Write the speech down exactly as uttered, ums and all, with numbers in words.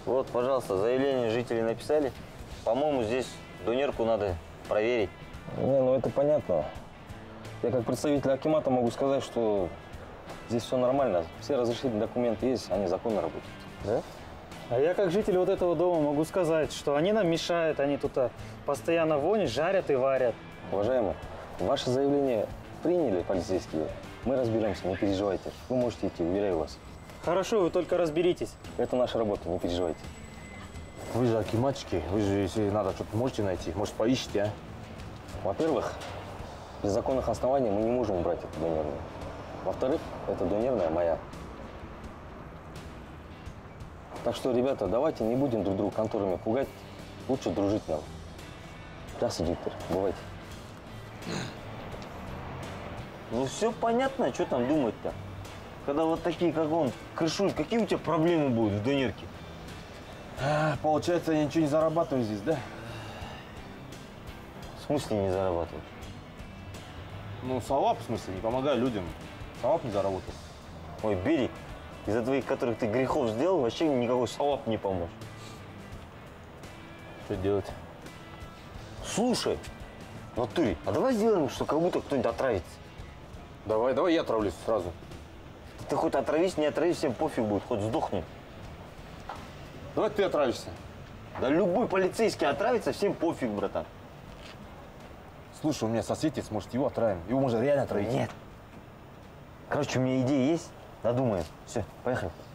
Вот, пожалуйста, заявление жителей написали. По-моему, здесь донерку надо проверить. Не, ну это понятно. Я как представитель акимата могу сказать, что здесь все нормально. Все разрешительные документы есть, они законно работают. Да? А я как житель вот этого дома могу сказать, что они нам мешают, они тут а, постоянно вонят, жарят и варят. Уважаемые, ваше заявление приняли полицейские. Мы разберемся, не переживайте. Вы можете идти, уверяю вас. Хорошо, вы только разберитесь. Это наша работа, не переживайте. Вы же акиматчики, вы же, если надо, что-то можете найти. Может, поищите, а? Во-первых, без законных оснований мы не можем убрать эту донерную. Во-вторых, эта донерная моя. Так что, ребята, давайте не будем друг друга конторами пугать. Лучше дружить нам. Здравствуйте, Виктор. Бывайте. Ну все понятно, что там думать-то. Когда вот такие, как он, крышуют, какие у тебя проблемы будут в донерке? А, получается, я ничего не зарабатываю здесь, да? В смысле не зарабатывать? Ну, салап, в смысле, не помогаю людям. Салап не заработал. Ой, Берег, из-за твоих, которых ты грехов сделал, вообще никакой салап не поможет. Что делать? Слушай, в натуре, а давай сделаем, что как будто кто-нибудь отравится. Давай, давай я отравлюсь сразу. Ты хоть отравись, не отравись, всем пофиг будет, хоть сдохни. Давай ты отравишься. Да любой полицейский отравится, всем пофиг, братан. Слушай, у меня соседец, может, его отравим. Его можно реально отравить. Нет. Короче, у меня идея есть, надумаем. Все, поехали.